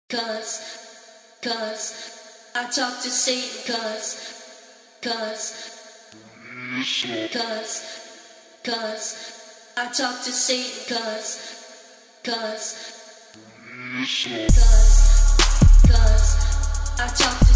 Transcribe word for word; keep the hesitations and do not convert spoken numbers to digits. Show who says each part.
Speaker 1: Cause, cause, I talk to Satan, cause, cause, cause, cause, I talk to Satan, cause, cause, cause, cause, I talk to